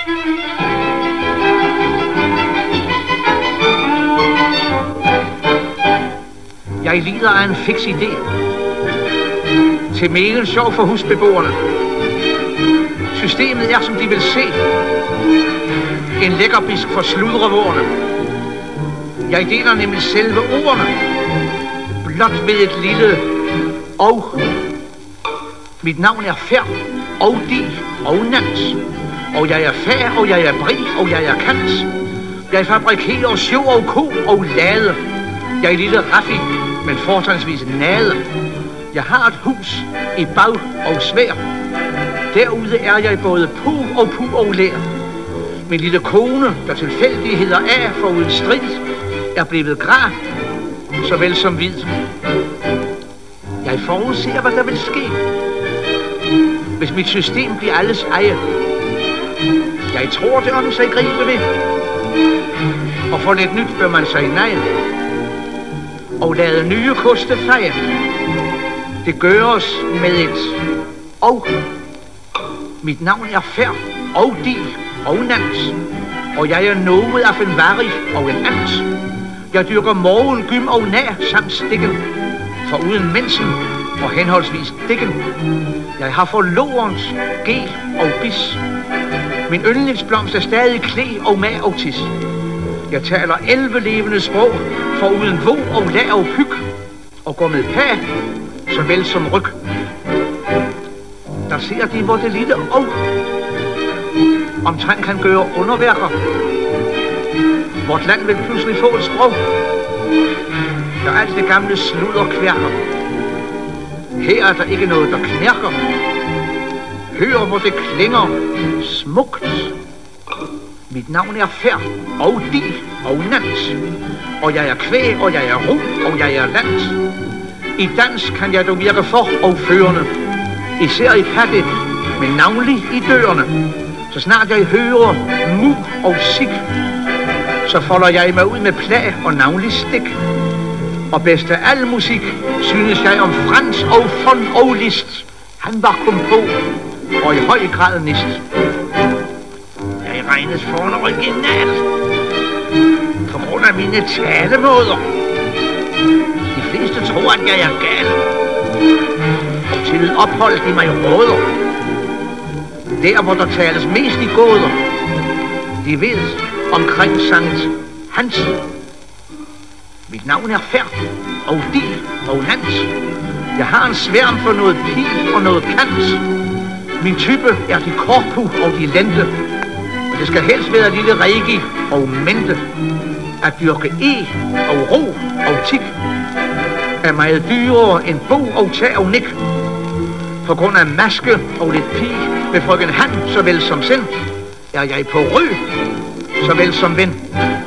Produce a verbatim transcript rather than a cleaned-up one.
Jeg lider af en fiks idé. Til megen sjov for husbeboerne. Systemet er, som de vil se, en lækkerbisk for sludrevårene. Jeg deler nemlig selve ordene, blot ved et lille og. Mit navn er Færd, og Di, og Nans. Og jeg er fag, og jeg er brig, og jeg er kant. Jeg fabrikerer sjov og ko og lade. Jeg er lille raffi, men fortrinsvis nade. Jeg har et hus i bag og svær. Derude er jeg både pu og pu og lær. Min lille kone, der tilfældigheder af foruden strid, er blevet græ, såvel som hvid. Jeg forudser, hvad der vil ske, hvis mit system bliver alles eje. Jeg tror, det om sig gribe ved. Og for lidt nyt bør man sige nej. Og lade nye koste feje. Det gøres med et og. Mit navn er Færd, og Di, og Nans. Og jeg er noget af en varig og en ant. Jeg dyrker morgen, gym og nær samt stikken. For uden mensen og henholdsvis dikken. Jeg har forlorens, gel og bis. Min yndlingsblomst er stadig klæ og mag og tis. Jeg taler elleve levende sprog, for uden vo og lag og pyg. Og går med pæ, såvel som ryg. Der ser de, hvor det lille og omtrent kan gøre underværker. Vort land vil pludselig få et sprog, der alt det gamle sludder kværker. Her er der ikke noget, der knærker. Hør, hvor det klinger smukt. Mit navn er Færd, og Di, og Nans. Og jeg er kvæg, og jeg er ro, og jeg er land. I dans kan jeg dog virke for og førende. Især i patte, men navnlig i dørene. Så snart jeg hører mu og sik, så folder jeg mig ud med plag og navnlig stik. Og bedst af al musik synes jeg om Frans og von og Liszt. Han var kun på og i høj grad nist. Jeg regnes for en original på grund af mine talemåder. De fleste tror, at jeg er gal, og til ophold de mig råder. Der, hvor der tales mest i gåder, de ved omkring Sankt Hans. Mit navn er Færd, og Di, og Nans. Jeg har en sværm for noget pil og noget kant. Min type er de korpu og de lente. Og det skal helst være lille regi og mente. At dyrke e og ro og tik er meget dyrere end bo og tag og nik. På grund af maske og lidt pig med frøken Han såvel som sind, er jeg på rø såvel som ven.